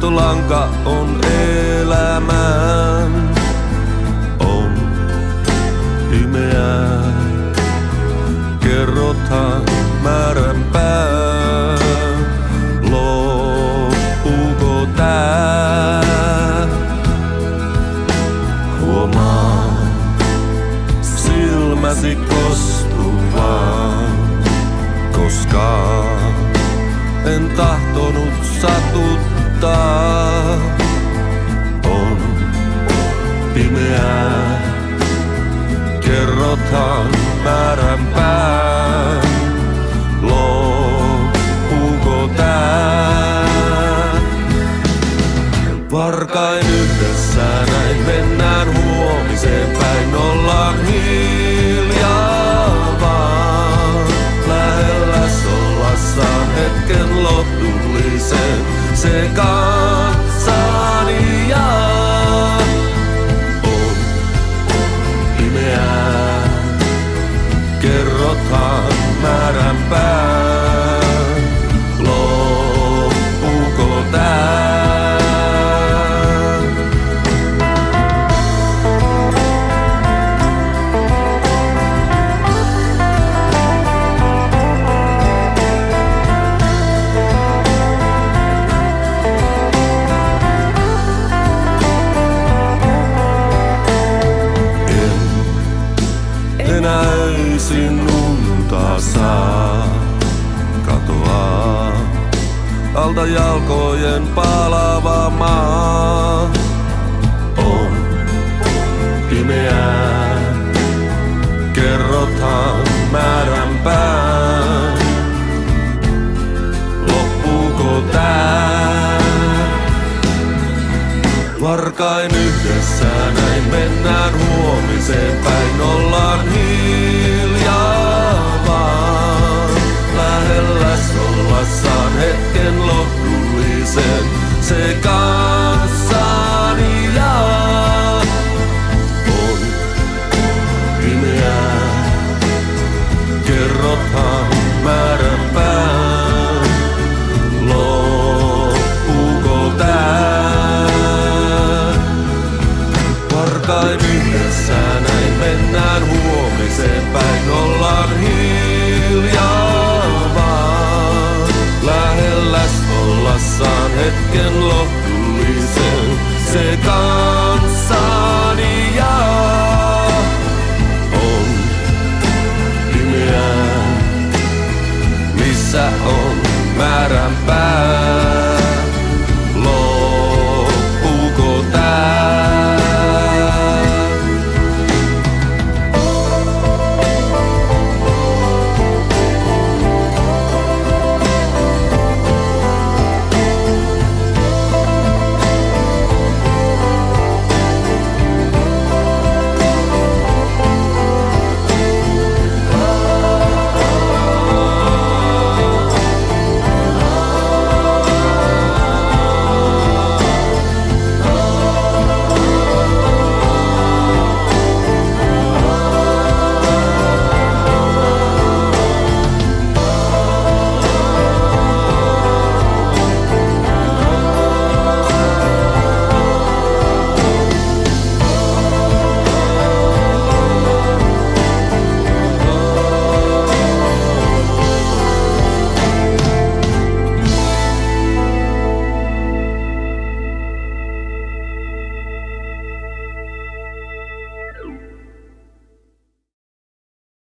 lähtölanka on elämään. On pimeää, kerrothan määränpää. Loppuuko tää? Huomaa silmäsi kostuvaan, koska en tahtonut satuttaa. On pimeää, kerrothan määränpää. Loppuuko tää? Varkain yhdessä näin mennään huomiseen päin. Ollaan hiljaa vaan, lähellä sollassaan hetken lohdullisen se kanssani jaa. On pimeää, kerrothan määränpää. Loppuuko tää? Enäisin unta saa katoaa alta jalkojen palava maa. On pimeää, kerrothan määränpää. Loppuuko tää? Varkain yhdessä näin mennään huomiseen päin. Ollaan hiljaa vaan, lähellä sollassaan hetken lohdullisen se kanssani jaa. On pimeää, kerrothan määränpää. Loppuuko tää? Varkain yhdessä näin mennään huomiseen päin. Ollaan hiljaa vaan, lähellä ollassaan hetken lohdullisen se kanssa.